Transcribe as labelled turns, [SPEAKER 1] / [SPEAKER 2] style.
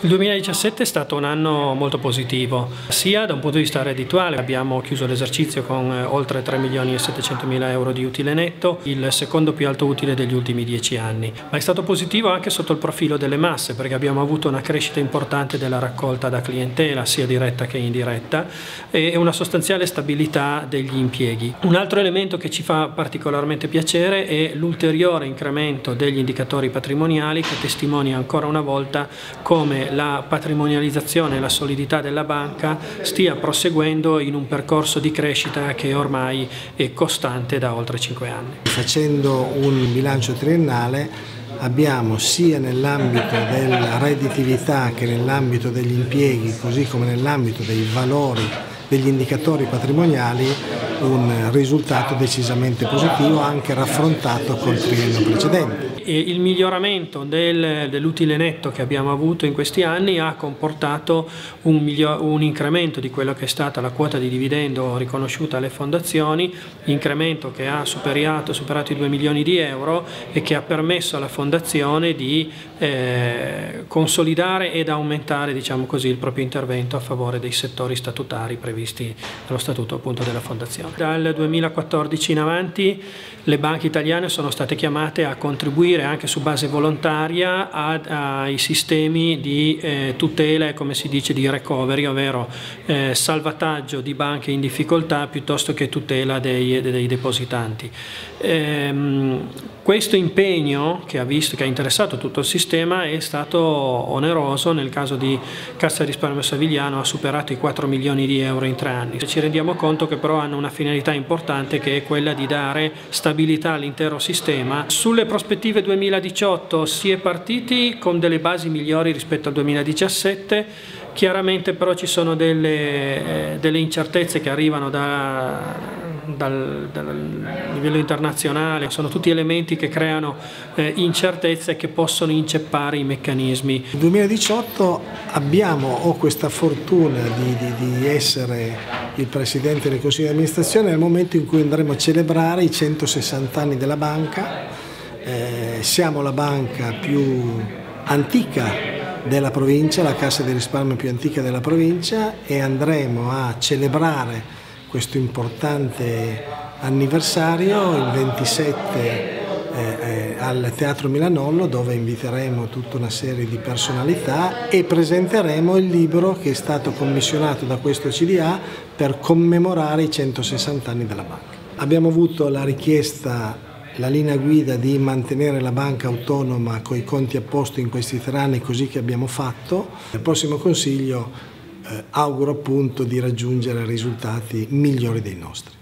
[SPEAKER 1] Il 2017 è stato un anno molto positivo, sia da un punto di vista reddituale, abbiamo chiuso l'esercizio con oltre 3.700.000 euro di utile netto, il secondo più alto utile degli ultimi 10 anni, ma è stato positivo anche sotto il profilo delle masse, perché abbiamo avuto una crescita importante della raccolta da clientela, sia diretta che indiretta, e una sostanziale stabilità degli impieghi. Un altro elemento che ci fa particolarmente piacere è l'ulteriore incremento degli indicatori patrimoniali, che testimonia ancora una volta come la patrimonializzazione e la solidità della banca stia proseguendo in un percorso di crescita che ormai è costante da oltre 5 anni.
[SPEAKER 2] Facendo un bilancio triennale abbiamo sia nell'ambito della redditività che nell'ambito degli impieghi, così come nell'ambito dei valori degli indicatori patrimoniali, un risultato decisamente positivo anche raffrontato col triennio precedente.
[SPEAKER 1] E il miglioramento dell'utile netto che abbiamo avuto in questi anni ha comportato un incremento di quello che è stata la quota di dividendo riconosciuta alle fondazioni, incremento che ha superato i 2 milioni di euro e che ha permesso alla fondazione di consolidare ed aumentare, diciamo così, il proprio intervento a favore dei settori statutari previsti dallo statuto appunto della fondazione. Dal 2014 in avanti le banche italiane sono state chiamate a contribuire anche su base volontaria ai sistemi di tutela e, come si dice, di recovery, ovvero salvataggio di banche in difficoltà piuttosto che tutela dei depositanti. Questo impegno che ha interessato tutto il sistema è stato oneroso. Nel caso di Cassa di Risparmio Savigliano ha superato i 4 milioni di euro in 3 anni. Ci rendiamo conto che però hanno una finalità importante, che è quella di dare stabilità all'intero sistema. Sulle prospettive 2018 si è partiti con delle basi migliori rispetto al 2017, chiaramente però ci sono delle incertezze che arrivano dal livello internazionale, sono tutti elementi che creano incertezze che possono inceppare i meccanismi.
[SPEAKER 2] Nel 2018 ho questa fortuna di essere il Presidente del Consiglio di amministrazione nel momento in cui andremo a celebrare i 160 anni della banca. Siamo la banca più antica della provincia, la Cassa di Risparmio più antica della provincia, e andremo a celebrare questo importante anniversario il 27 al Teatro Milanollo, dove inviteremo tutta una serie di personalità e presenteremo il libro che è stato commissionato da questo CDA per commemorare i 160 anni della banca. Abbiamo avuto la richiesta, la linea guida di mantenere la banca autonoma coi conti a posto in questi 3 anni, così che abbiamo fatto. Nel prossimo Consiglio auguro appunto di raggiungere risultati migliori dei nostri.